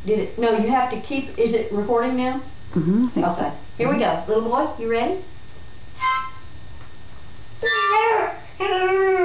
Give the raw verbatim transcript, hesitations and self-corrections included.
Did it? No, you have to keep. Is it recording now? Mm-hmm. Okay. Here we go. Little boy, you ready?